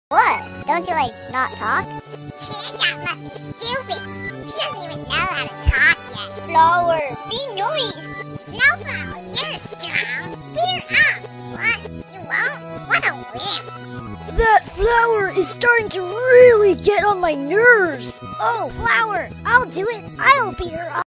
What? Don't you, not talk? Teardrop must be stupid. She doesn't even know how to talk yet. Flower, be nice. Snowball, you're strong. Beat her up. What? You won't? What a wimp. That Flower is starting to really get on my nerves. Oh, Flower, I'll do it. I'll beat her up.